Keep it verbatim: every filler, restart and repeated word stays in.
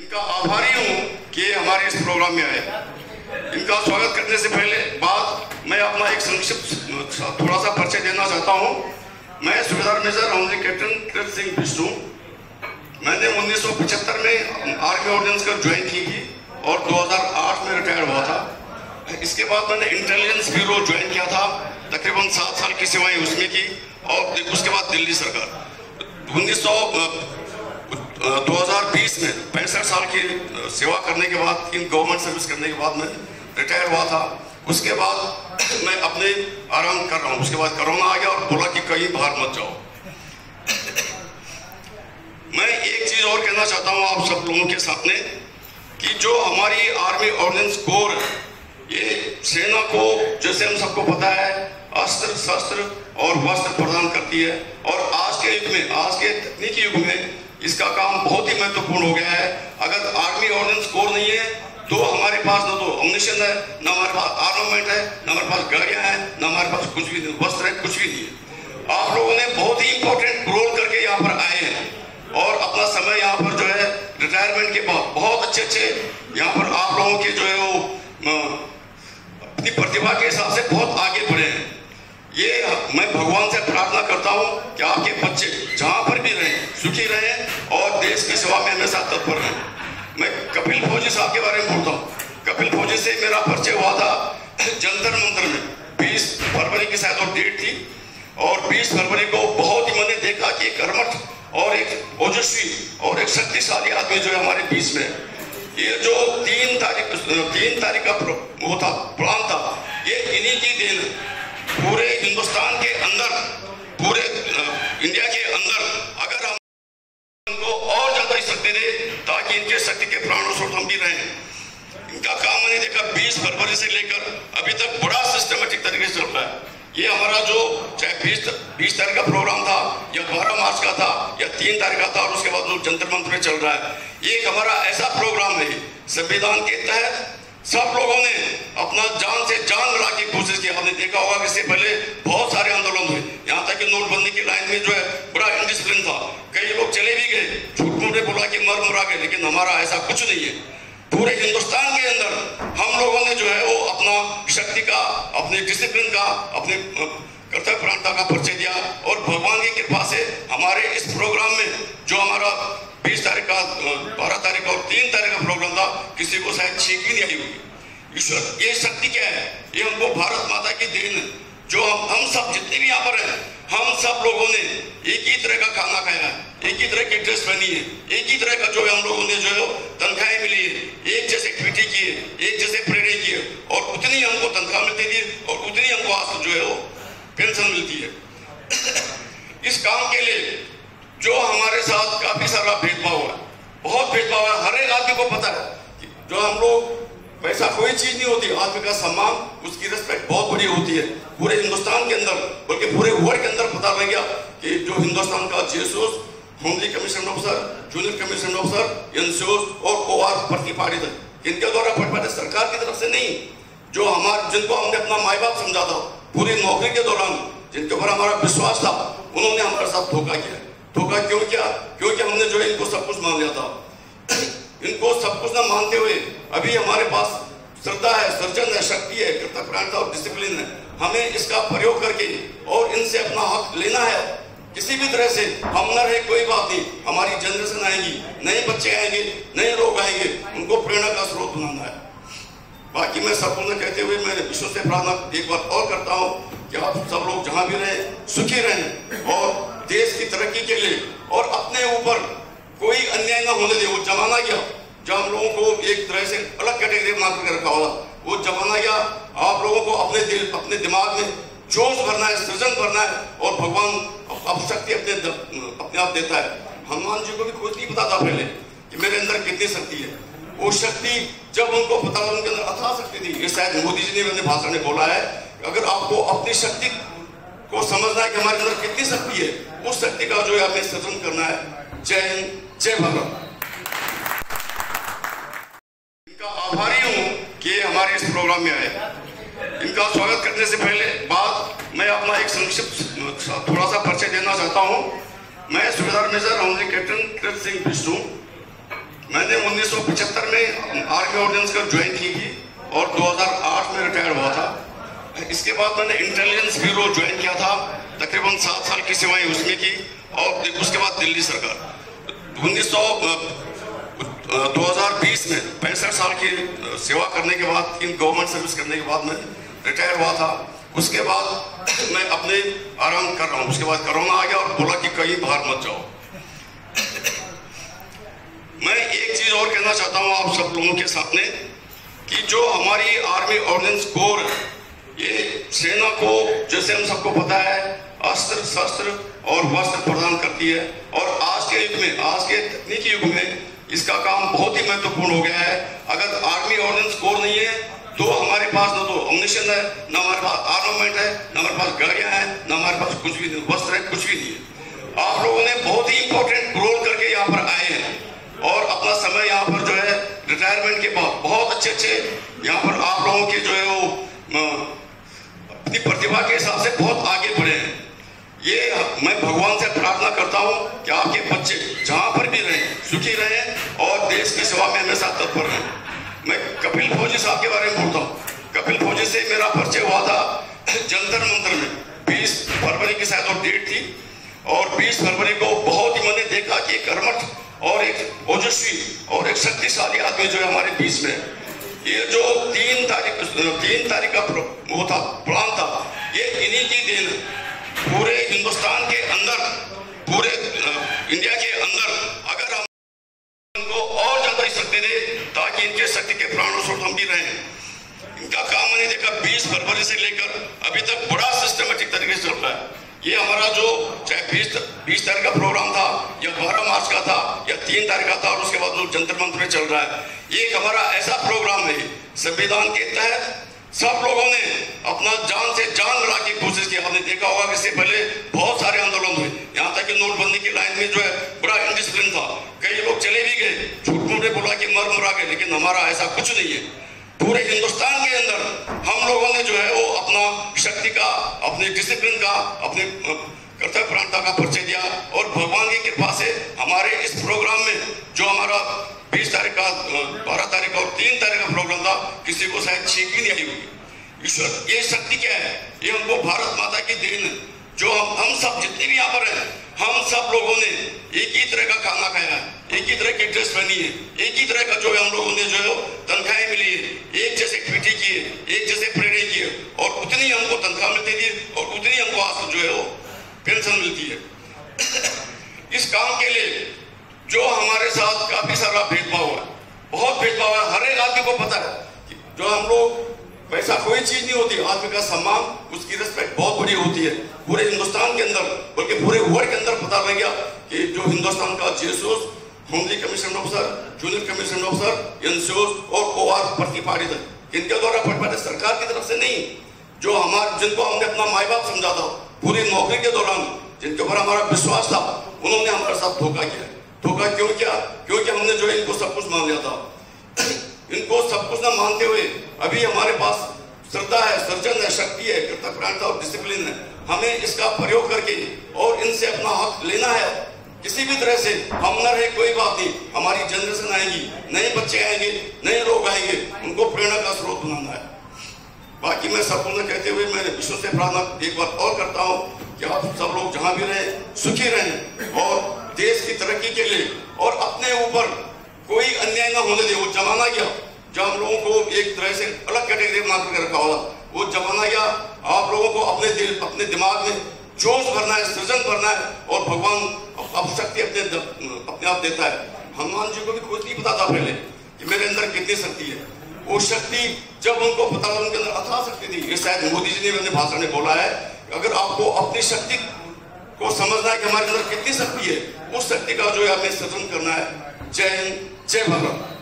इनका आभारी हूँ कि हमारे इस प्रोग्राम में आए। इनका स्वागत करने से पहले बाद मैं अपना एक संक्षिप्त थोड़ा सा परिचय देना चाहता हूँ। मैं सूबेदार मेजर ऑनरी कैप्टन कृत सिंह बिष्णु। मैंने उन्नीस सौ पचहत्तर में आर्मी ऑर्डिनेंस कर ज्वाइन की थी और दो हज़ार आठ में रिटायर हुआ था। इसके बाद मैंने इंटेलिजेंस ब्यूरो ज्वाइन किया था, तकरीबन सात साल की सेवाएं उसमें की और उसके बाद दिल्ली सरकार उन्नीस सौ दो हज़ार बीस में पैंसठ साल की सेवा करने के बाद, इन गवर्नमेंट सर्विस करने के बाद मैं रिटायर हुआ था। उसके बाद मैं अपने आराम कर रहा हूँ। उसके बाद कोरोना आ गया और बोला कि कहीं बाहर मत जाओ। मैं एक चीज और कहना चाहता हूँ आप सब लोगों के सामने कि जो हमारी आर्मी ऑर्डिनेंस कोर, ये सेना को, जैसे हम सबको पता है, अस्त्र शस्त्र और वस्त्र प्रदान करती है और आज के युग में, आज के तकनीकी युग में इसका काम बहुत ही महत्वपूर्ण हो गया है। अगर आर्मी ऑर्डिनेंस कोर नहीं है तो हमारे पास न तो अम्युनिशन है, न हमारे पास आर्मामेंट है, न हमारे पास गाड़ियां हैं, न हमारे पास कुछ भी नहीं, वस्त्र है, कुछ भी नहीं है। आप लोगों ने बहुत ही इंपॉर्टेंट रोल करके यहाँ पर आए हैं और अपना समय यहाँ पर जो है रिटायरमेंट के बाद बहुत अच्छे अच्छे यहाँ पर आप लोगों के जो है वो अपनी प्रतिभा के हिसाब से बहुत आगे बढ़े हैं। ये मैं भगवान से प्रार्थना करता हूँ कि आपके बच्चे जहाँ पर भी रहें सुखी रहें और देश की सेवा में हमेशा तत्पर रहें। मैं कपिल फौजी साहब के बारे में बोलता हूँ। कपिल फौजी से मेरा परिचय हुआ था जंतर मंतर में, बीस फरवरी की शायद और डेट थी और बीस फरवरी को बहुत ही मैंने देखा कि एक कर्मठ और एक ओजस्वी और एक शक्तिशाली आदमी जो है हमारे बीच में। ये जो तीन तारीख तीन तारीख का वो था प्लान था, ये इन्हीं की देन है। पूरे हिंदुस्तान के अंदर, पूरे इंडिया के अंदर अगर हम इनको और ज्यादा शक्ति दे ताकि इनके शक्ति के प्राणों स्रोत हम भी रहें। इनका काम मैंने देखा बीस फरवरी से लेकर अभी तक बड़ा सिस्टमेटिक तरीके से चल रहा है। ये हमारा जो चाहे बीस बीस तारीख का प्रोग्राम था या बारह मार्च का था या तीन तारीख का था और उसके बाद जो जंतर मंतर में चल रहा है, ये एक हमारा ऐसा प्रोग्राम है संविधान के तहत सब लोगों ने अपना जान से जान लड़ा की कोशिश की। आपने देखा होगा कि इससे पहले बहुत सारे आंदोलन हुए, यहाँ तक कि नोटबंदी की लाइन में जो है बड़ा इंडिसिप्लिन था, कई लोग चले भी गए, झूठ मूठ में बोला कि मर मुरा गए, लेकिन हमारा ऐसा कुछ नहीं है। पूरे हिंदुस्तान के अंदर हम लोगों ने जो है वो अपना शक्ति का, अपने डिसिप्लिन का, अपने कर्तव्य परायणता का परिचय दिया और भगवान की कृपा से हमारे इस प्रोग्राम में जो हमारा बीस तारीख का, बारह तारीख का और तीन तारीख का प्रोग्राम था, किसी को शायद छींक भी नहीं आई होगी। ईश्वर, ये शक्ति क्या है? ये हमको भारत माता की देन है। जो हम हम सब जितने भी यहाँ पर हैं, हम सब लोगों ने एक ही तरह का खाना खाया है, एक ही तरह की ड्रेस पहनी है, एक ही तरह का जो है हम लोगों ने जो है तनख्वाहें मिली है, एक जैसे ट्वीटी की है, एक जैसे प्रेरणा की है और उतनी हमको तनख्वाह मिलती थी और उतनी हमको आज जो है वो पेंशन मिलती है। इस काम के लिए जो हमारे साथ काफी सारा भेदभाव है, बहुत भेदभाव है। हर एक आदमी को पता है जो हम लोग, वैसा कोई चीज नहीं होती, आदमी का सम्मान, उसकी रिस्पेक्ट बहुत बड़ी होती है। पूरे हिंदुस्तान के अंदर, बल्कि पूरे वर्ल्ड के अंदर पता लग गया कि जो हिंदुस्तान का जेसूस, होमली commission officer, junior commission officer, NCOs और ओआर भर्ती पारित है, इनके द्वारा पारित सरकार की तरफ से नहीं। जो हमारे, जिनको हमने अपना माई बाप समझा था, पूरी नौकरी के दौरान जिनके ऊपर हमारा विश्वास था, उन्होंने हमारे साथ धोखा किया। धोखा क्यों किया? क्योंकि हमने जो है इनको सब कुछ मान लिया था। इनको सब कुछ ना मानते हुए अभी हमारे पास श्रद्धा है, सर्जन है, शक्ति है, कर्तव्यपरायणता और डिसिप्लिन है। हमें इसका प्रयोग करके और इनसे अपना हक लेना है। किसी भी तरह से हम न रहे कोई बात नहीं, हमारी जनरेशन आएगी, नए बच्चे आएंगे, नए लोग आएंगे, उनको प्रेरणा का स्रोत बनाना है। बाकी मैं सबको कहते हुए मैं ईश्वर से प्रार्थना एक बार और करता हूँ कि आप सब लोग जहाँ भी रहें सुखी रहें और देश की तरक्की के लिए और अपने ऊपर कोई अन्याय ना होने दे। वो जमाना गया जब हम लोगों को एक तरह से अलग कैटेगरी बना करके रखा हुआ, वो जमाना गया। आप लोगों को अपने दिल, अपने दिमाग में जोश भरना है, सृजन भरना है और भगवान अब शक्ति अपने अपने आप देता है। हनुमान जी को भी कुछ नहीं पता था पहले कि मेरे अंदर कितनी शक्ति है। वो शक्ति जब उनको पता था, उनके अंदर अथाह शक्ति थी। ये शायद मोदी जी ने अपने भाषण में बोला है, अगर आपको अपनी शक्ति को समझना है कि हमारे अंदर कितनी शक्ति है, उस शक्ति का जो है हमें सृजन करना है। जय हिंद, जय भारत। इनका आभारी हूँ कि हमारे इस प्रोग्राम में आए। इनका स्वागत करने से पहले बाद मैं अपना एक संक्षिप्त थोड़ा सा परिचय देना चाहता हूँ। मैं सूबेदार मेजर ऑनरी कैप्टन कृत सिंह बिष्णु। मैंने उन्नीस सौ पचहत्तर में आर्मी ऑर्डिनेंस का ज्वाइन की थी और दो हज़ार आठ में रिटायर हुआ था। इसके बाद मैंने इंटेलिजेंस ब्यूरो ज्वाइन किया था, तकरीबन सात साल की सेवाएं उसमें की और उसके बाद दिल्ली सरकार उन्नीस सौ दो हज़ार बीस में पैंसठ साल की सेवा करने के बाद, इन गवर्नमेंट सर्विस करने के बाद मैं रिटायर हुआ था। उसके बाद मैं अपने आराम कर रहा हूँ। उसके बाद कोरोना आ गया और बोला कि कहीं बाहर मत जाओ। मैं एक चीज और कहना चाहता हूँ आप सब लोगों के सामने कि जो हमारी आर्मी ऑर्डिनेंस कोर, ये सेना को, जैसे हम सबको पता है, अस्त्र शस्त्र और वस्त्र प्रदान करती है। और आज के युग में, आज के तकनीकी युग में इसका काम बहुत ही महत्वपूर्ण हो गया है। अगर आर्मी ऑर्डिनेंस कोर नहीं है तो हमारे पास न तो अम्युनिशन है, न हमारे पास आर्मामेंट है, न हमारे पास गाड़ियां हैं, न हमारे पास कुछ भी नहीं, वस्त्र है, कुछ भी नहीं है। आप लोगों ने बहुत ही इंपॉर्टेंट रोल करके यहाँ पर आए हैं और अपना समय यहाँ पर जो है रिटायरमेंट के बाद बहुत अच्छे अच्छे यहाँ पर आप लोगों के जो है वो अपनी प्रतिभा के हिसाब से बहुत आगे बढ़े हैं। ये मैं भगवान से प्रार्थना करता हूँ कि आपके बच्चे जहाँ पर भी रहें सुखी रहें और देश की सेवा में हमेशा तत्पर रहें। मैं कपिल फौजी साहब के बारे में बोलता हूँ। कपिल फौजी से मेरा परिचय हुआ था जंतर मंतर में, बीस फरवरी की शायद और डेट थी, और बीस फरवरी को बहुत ही मैंने देखा कि एक कर्मठ और एक ओजस्वी और एक शक्तिशाली आदमी जो है हमारे बीच में। ये जो तीन तारीख तीन तारीख का वो था प्लान था, ये इन्हीं की देन है। पूरे हिंदुस्तान के अंदर, पूरे इंडिया के अंदर अगर हम इनको और ज्यादा शक्ति दे ताकि इनके शक्ति के प्राणों स्रोत हम भी रहें। इनका काम मैंने देखा बीस फरवरी से लेकर अभी तक बड़ा सिस्टमेटिक तरीके से चल रहा है। ये हमारा जो चाहे बीस बीस तारीख का प्रोग्राम था या बारह मार्च का था या तीन तारीख का था और उसके बाद जो जंतर मंतर में चल रहा है, ये एक हमारा ऐसा प्रोग्राम है संविधान के तहत सब लोगों ने अपना जान से जान लड़ा की कोशिश की। आपने देखा होगा कि इससे पहले बहुत सारे आंदोलन हुए, यहाँ तक कि नोटबंदी की लाइन में जो है बड़ा इंडिसिप्लिन था, कई लोग चले भी गए, झूठ मूठ में बोला कि मर मुरा गए, लेकिन हमारा ऐसा कुछ नहीं है। पूरे हिंदुस्तान के अंदर हम लोगों ने जो है वो अपना शक्ति का, अपने डिसिप्लिन का, अपने कर्तव्य प्राणता का परिचय दिया और भगवान की कृपा से हमारे इस प्रोग्राम में जो हमारा बीस तारीख का, बारह तारीख का और तीन तारीख का प्रोग्राम था, किसी को शायद छींक भी नहीं आई होगी। ईश्वर, ये शक्ति क्या है? ये हमको भारत माता की देन है। जो हम हम सब जितने भी यहाँ पर हैं, हम सब लोगों ने एक ही तरह का खाना खाया है, एक ही तरह की ड्रेस पहनी है, एक ही तरह का जो है हम लोगों ने जो है तनख्वाहें मिली है, एक जैसे ट्वीटी किए, एक जैसे प्रेरणा किए और उतनी हमको तनख्वाह मिलती थी और उतनी हमको आज जो है वो पेंशन मिलती है। इस काम के लिए जो हमारे साथ काफी सारा भेदभाव है, बहुत भेदभाव है। हर एक आदमी को पता है कि जो हम लोग, वैसा कोई चीज नहीं होती, आदमी का सम्मान, उसकी रिस्पेक्ट बहुत बड़ी होती है पूरे हिंदुस्तान के अंदर, बल्कि पूरे वर्ल्ड के अंदर पता लग गया कि जो हिंदुस्तान का जेसूस, होमली commission officer, junior commission officer, NCOs और ओआर प्रतिपादित है, इनके द्वारा प्रतिपादित, सरकार की तरफ से नहीं। जो हमारे, जिनको हमने अपना माई बाप समझा था पूरी नौकरी के दौरान, जिनके ऊपर हमारा विश्वास था, उन्होंने हमारे साथ धोखा किया। धोखा क्यों किया? क्योंकि हमने जो है इनको सब कुछ मान लिया था। इनको सब कुछ ना मानते हुए अभी हमारे पास श्रद्धा है, सर्जन है, शक्ति है, कर्तव्य प्राणता और डिसिप्लिन है। हमें इसका प्रयोग करके और इनसे अपना हक लेना है। किसी भी तरह से हम न रहे कोई बात नहीं, हमारी जनरेशन आएगी, नए बच्चे आएंगे, नए लोग आएंगे, उनको प्रेरणा का स्रोत बनाना है। बाकी मैं सबको कहते हुए मैं ईश्वर से प्रार्थना एक बार और करता हूँ कि आप सब लोग जहाँ भी रहें सुखी रहें और देश की तरक्की के लिए और अपने ऊपर कोई अन्याय ना होने दे। वो जमाना गया जब हम लोगों को एक तरह से अलग कैटेगरी बना करके रखा होगा, वो जमाना गया। आप लोगों को अपने दिल, अपने दिमाग में जोश भरना है, सृजन भरना है और भगवान अब शक्ति अपने अपने आप देता है। हनुमान जी को भी खुद नहीं पता था पहले कि मेरे अंदर कितनी शक्ति है। वो शक्ति जब उनको पता था, उनके अंदर अथाह शक्ति थी। ये शायद मोदी जी ने अपने भाषण में बोला है, अगर आपको अपनी शक्ति को समझना है कि हमारे अंदर कितनी शक्ति है, उस शक्ति का जो है हमें सृजन करना है। जय हिंद, जय भारत।